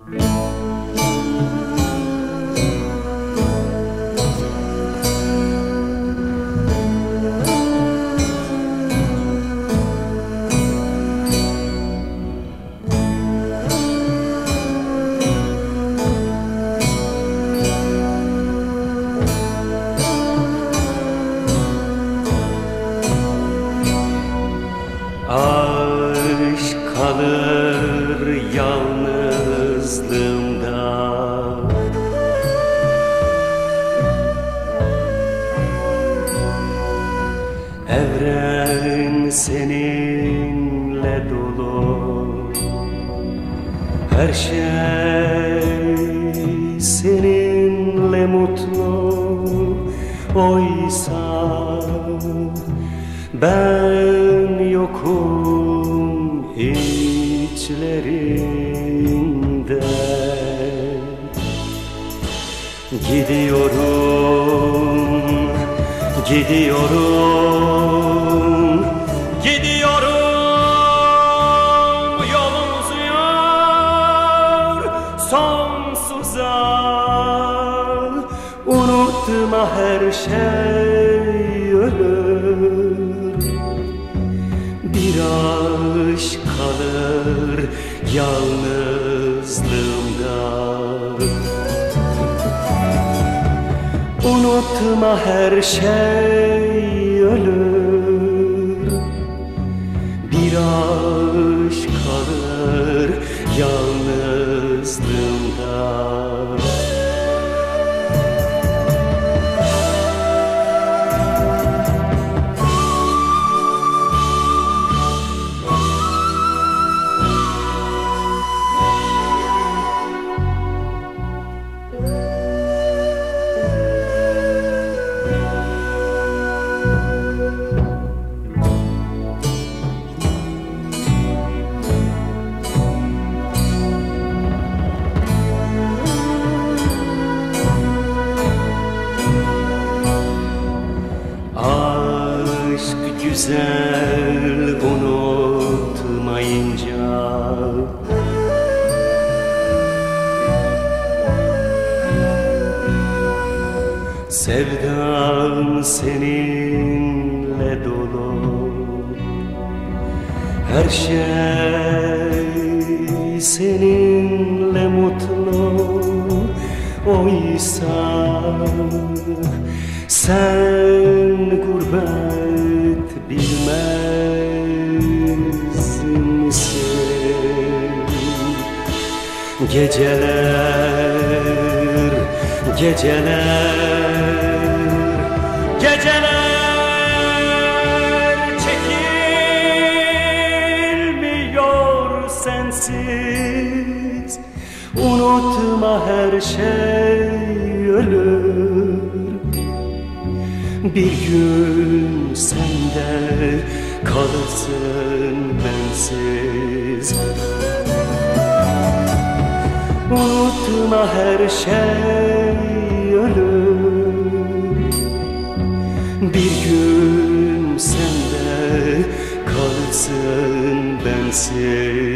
Aşk kalır yalnızlığımda, evren seninle dolu, her şey seninle mutlu. Oysa ben yokum içlerinde. Gidiyorum, gidiyorum, gidiyorum, yolum uzuyor sonsuza. Unutma, her şey ölür, bir aşk kalır yalnızlığımda. Unutma, her şey ölür, bir aşk kalır yalnızlığımda. Aşk güzel unutmayınca, sevdam seninle dolu, her şey seninle mutlu. Oysa sen gurbet bilmez misin? Geceler, geceler, geceler çekilmiyor sensiz. Unutma, her şey ölür, bir gün sen de kalırsın bensiz. Unutma, her şey ölür, bir gün sen de kalırsın bensiz.